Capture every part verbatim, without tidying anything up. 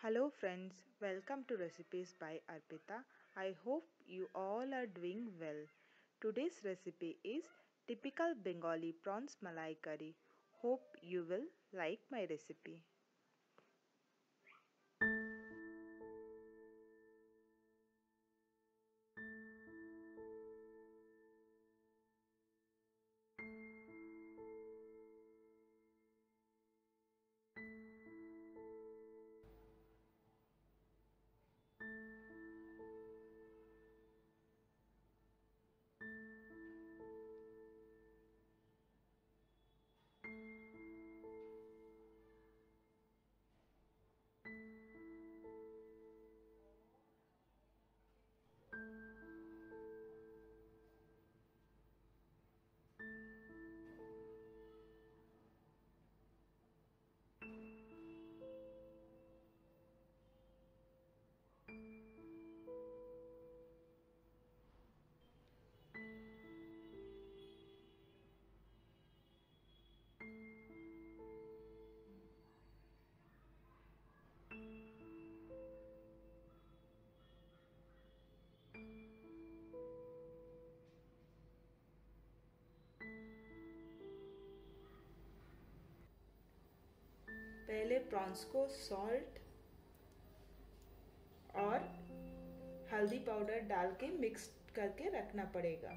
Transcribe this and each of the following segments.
Hello, friends. Welcome to Recipes by Arpita. I hope you all are doing well. Today's recipe is typical Bengali prawns malai curry. Hope you will like my recipe. पहले prawns को salt और हल्दी powder डाल के mix करके रखना पड़ेगा।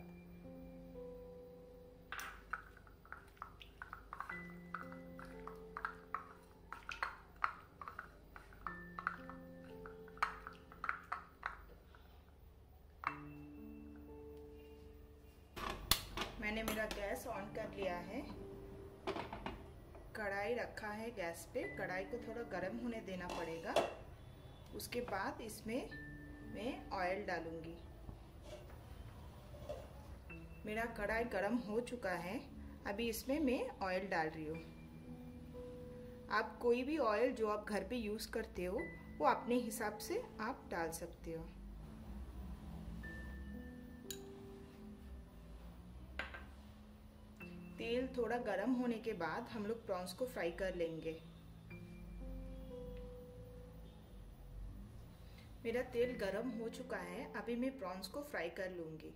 मैंने मेरा गैस ऑन कर लिया है। कढ़ाई रखा है गैस पे। कढ़ाई को थोड़ा गर्म होने देना पड़ेगा। उसके बाद इसमें मैं ऑयल डालूंगी। मेरा कढ़ाई गर्म हो चुका है। अभी इसमें मैं ऑयल डाल रही हूँ। आप कोई भी ऑयल जो आप घर पे यूज करते हो वो अपने हिसाब से आप डाल सकते हो। तेल थोड़ा गर्म होने के बाद हम लोग प्रॉन्स को फ्राई कर लेंगे। मेरा तेल गर्म हो चुका है। अभी मैं प्रॉन्स को फ्राई कर लूंगी।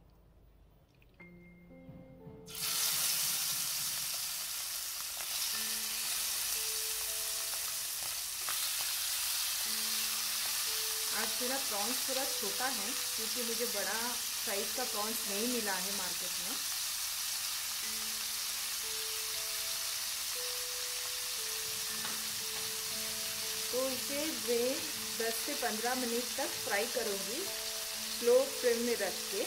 आज मेरा प्रॉन्स थोड़ा छोटा है क्योंकि मुझे बड़ा साइज का प्रॉन्स नहीं मिला है मार्केट में। तो इसे मैं दस से पंद्रह मिनट तक फ्राई करूंगी स्लो फ्लेम में रख के।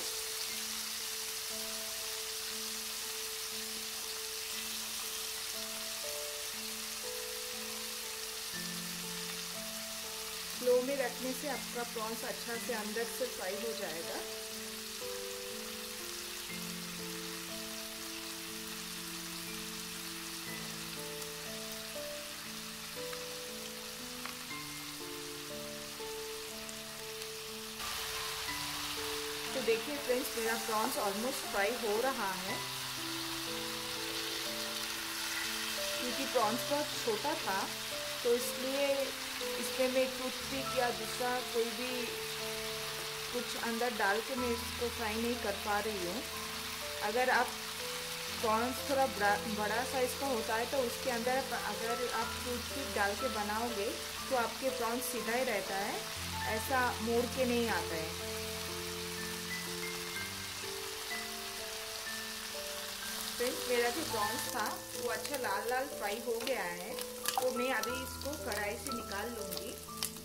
स्लो में रखने से आपका प्रॉन्स अच्छा से अंदर से फ्राई हो जाएगा। तो देखिए फ्रेंड्स, मेरा प्रॉन्स ऑलमोस्ट फ्राई हो रहा है। क्योंकि प्रॉन्स बहुत छोटा था तो इसलिए इसमें मैं टूथपिक या दूसरा कोई भी कुछ अंदर डाल के मैं इसको फ्राई नहीं कर पा रही हूँ। अगर आप प्रॉन्स थोड़ा बड़ा साइज का होता है तो उसके अंदर अगर आप टूथपिक डाल के बनाओगे तो आपके प्रॉन्स सीधा ही रहता है, ऐसा मोड़ के नहीं आता है। फ्रेंड्स, मेरा जो प्रॉन्स था वो अच्छा लाल लाल फ्राई हो गया है। तो मैं अभी इसको कढ़ाई से निकाल लूंगी।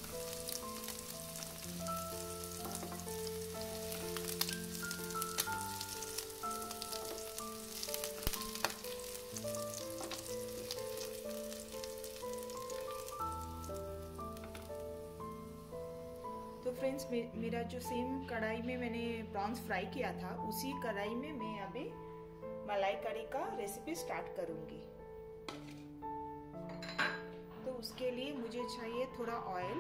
तो फ्रेंड्स, मेरा जो सेम कढ़ाई में मैंने प्रॉन्स फ्राई किया था उसी कढ़ाई में मैं अभी मलाई करी का रेसिपी स्टार्ट करूंगी। तो उसके लिए मुझे चाहिए थोड़ा ऑयल।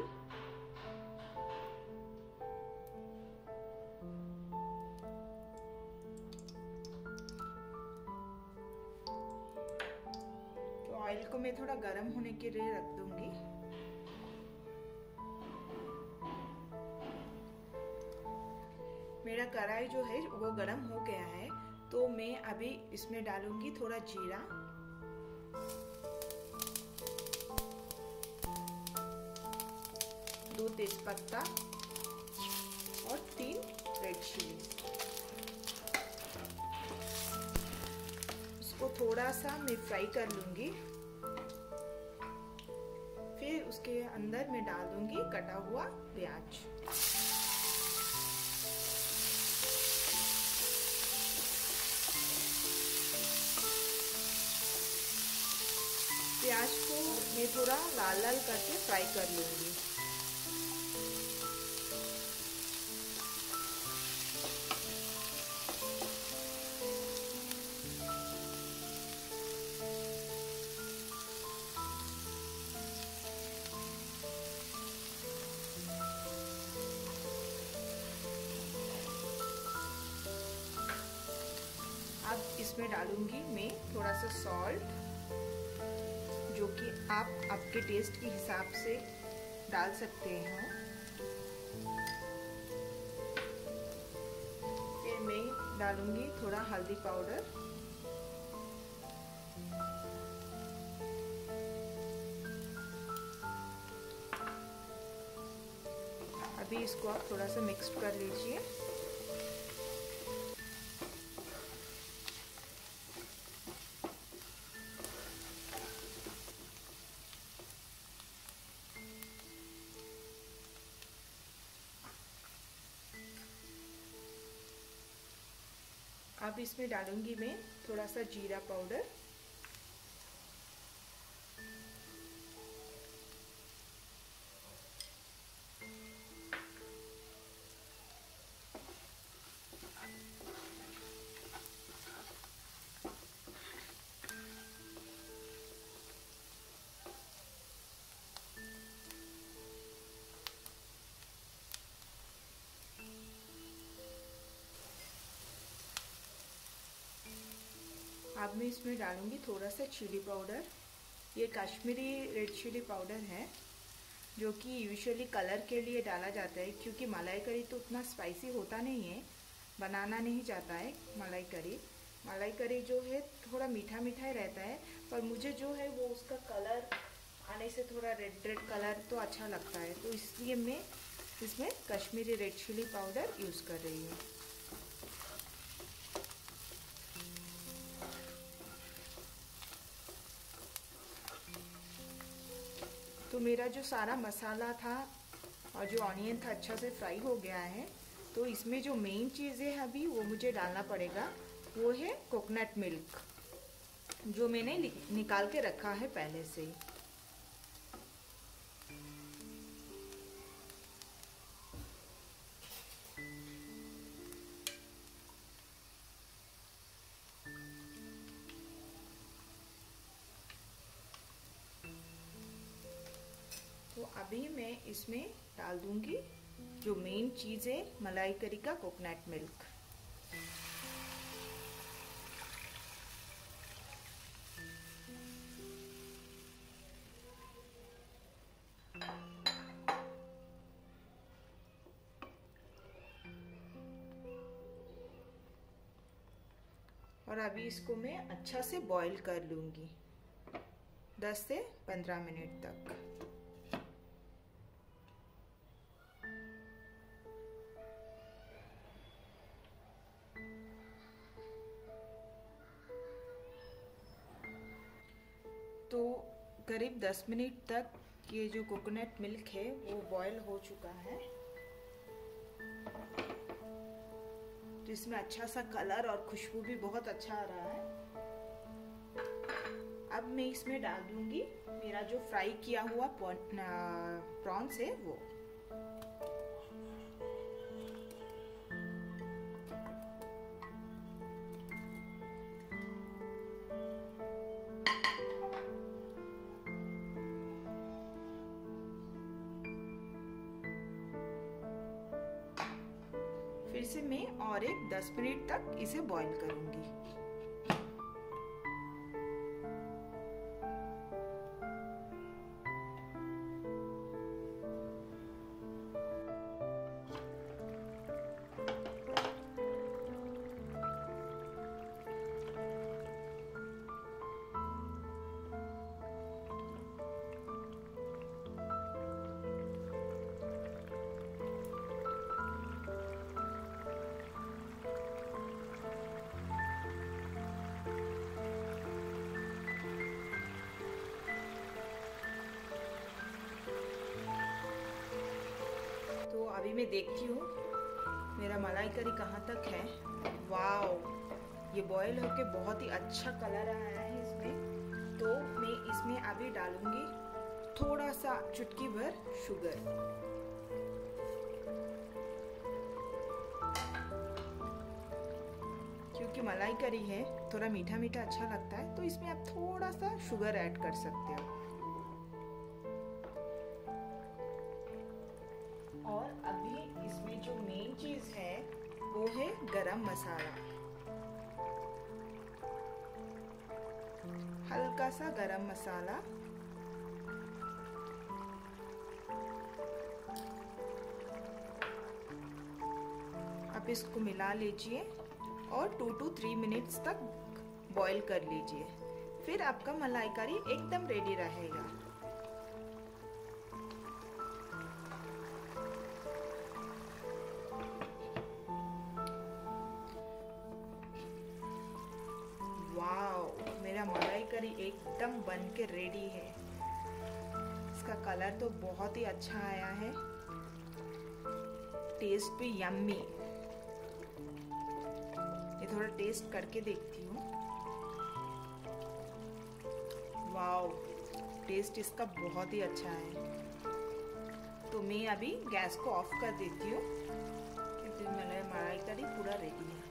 तो ऑयल को मैं थोड़ा गर्म होने के लिए रख दूंगी। कढ़ाई जो है वो गरम हो गया है, तो मैं अभी इसमें डालूंगी थोड़ा जीरा, दो तेजपत्ता और तीन रेड चिली। इसको थोड़ा सा मैं फ्राई कर लूंगी। फिर उसके अंदर मैं डाल दूंगी कटा हुआ प्याज। प्याज को मैं थोड़ा लाल लाल करके फ्राई कर लूंगी। अब इसमें डालूंगी मैं थोड़ा सा सॉल्ट, जो कि आप आपके टेस्ट के हिसाब से डाल सकते हैं। फिर मैं डालूंगी थोड़ा हल्दी पाउडर, अभी इसको आप थोड़ा सा मिक्स कर लीजिए। अब इसमें डालूंगी मैं थोड़ा सा जीरा पाउडर, अब मैं इसमें डालूंगी थोड़ा सा चिली पाउडर। ये कश्मीरी रेड चिली पाउडर है, जो कि यूजुअली कलर के लिए डाला जाता है, क्योंकि मलाई करी तो उतना स्पाइसी होता नहीं है, बनाना नहीं जाता है मलाई करी। मलाई करी जो है थोड़ा मीठा मीठा ही रहता है, पर मुझे जो है वो उसका कलर आने से थोड़ा रेड रेड कलर तो अच्छा लगता है, तो इसलिए मैं इसमें Kashmiri red chilli powder use कर रही हूँ। तो मेरा जो सारा मसाला था और जो ऑनियन था अच्छा से फ्राई हो गया है, तो इसमें जो मेन चीज़ है अभी वो मुझे डालना पड़ेगा, वो है कोकोनट मिल्क, जो मैंने निकाल के रखा है पहले से ही। तो अभी मैं इसमें डाल दूंगी जो मेन चीज़ है मलाई करी का कोकोनट मिल्क। और अभी इसको मैं अच्छा से बॉईल कर लूंगी दस से पंद्रह मिनट तक। तो करीब दस मिनट तक ये जो कोकोनट मिल्क है वो बॉईल हो चुका है, जिसमें अच्छा सा कलर और खुशबू भी बहुत अच्छा आ रहा है। अब मैं इसमें डाल दूंगी मेरा जो फ्राई किया हुआ प्रॉन्स है वो। फिर से मैं और एक दस मिनट तक इसे बॉईल करूंगी। अभी मैं देखती हूँ मेरा मलाई करी कहाँ तक है। वाओ, ये बॉईल होके बहुत ही अच्छा कलर आया है इसमें। तो मैं इसमें अभी डालूंगी थोड़ा सा चुटकी भर शुगर। क्योंकि मलाई करी है, थोड़ा मीठा मीठा अच्छा लगता है, तो इसमें आप थोड़ा सा शुगर ऐड कर सकते हो। और अभी इसमें जो मेन चीज है वो है गरम मसाला। हल्का सा गरम मसाला, आप इसको मिला लीजिए और टू टू थ्री मिनट्स तक बॉईल कर लीजिए। फिर आपका मलाई करी एकदम रेडी रहेगा। वाओ, मेरा मलाई करी एकदम बन के रेडी है। इसका कलर तो बहुत ही अच्छा आया है, टेस्ट भी यम्मी। ये थोड़ा टेस्ट करके देखती हूँ। वाओ, टेस्ट इसका बहुत ही अच्छा है। तो मैं अभी गैस को ऑफ कर देती हूँ क्योंकि मेरा मलाई करी पूरा रेडी है।